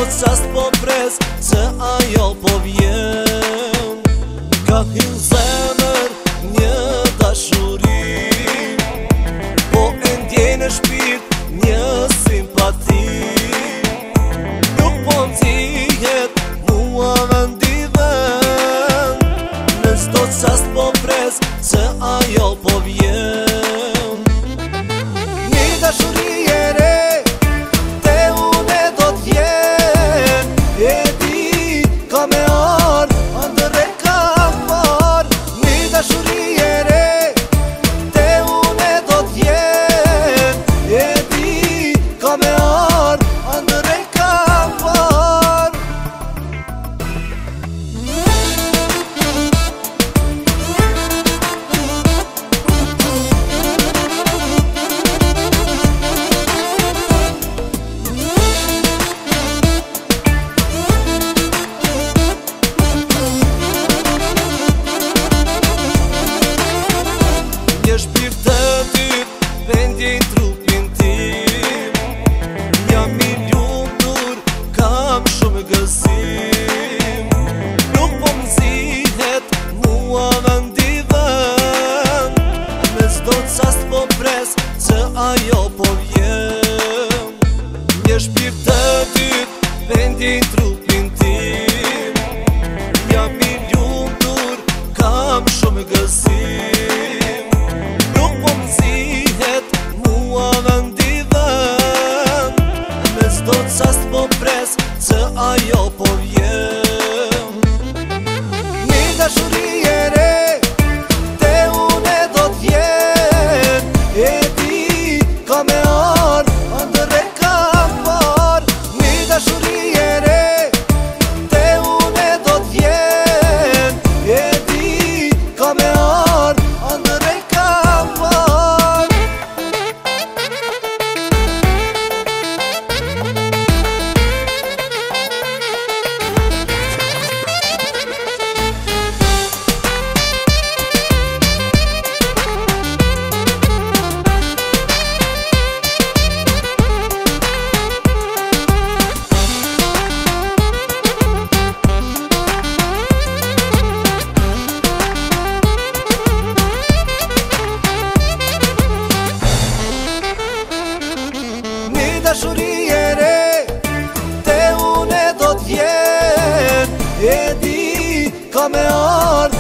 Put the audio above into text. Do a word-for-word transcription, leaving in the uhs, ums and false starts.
qast po pres se ajo po vjen. Ka hynë zemër një dashuri, po e ndjej në shpirt një simpati. Nuk po nxihet mua vendi vend, në çdo qast po pres se ajo po vjen. Një dashuri e re te une do t'vjen, e di ka me ardh ndër e kam par. Një dashuri e re te une do t'vjen, e di ka me ardh ndër e kam par. Një shpirt të dyt vendin trupin tim, jam i lumtur, kam shumë gëzim. Nuk po m'zihet mua vendi vend, në çdo qast po pres se ajo po vjen. Një shpirt të dyt vendin trupin tim, jam i lumtur, kam shumë gëzim. Nuk po m'zihet mua vendi vend, në çdo qast po pres se ajo po vjen. Një dashuri e re te une do t'vjen, e di ka me ardh ndër e kam par. Një dashuri e re te une do t'vjen, e di ka me ardh ndër e kam par. Një dashuri e re te une do t'vjen, e di ka me ardh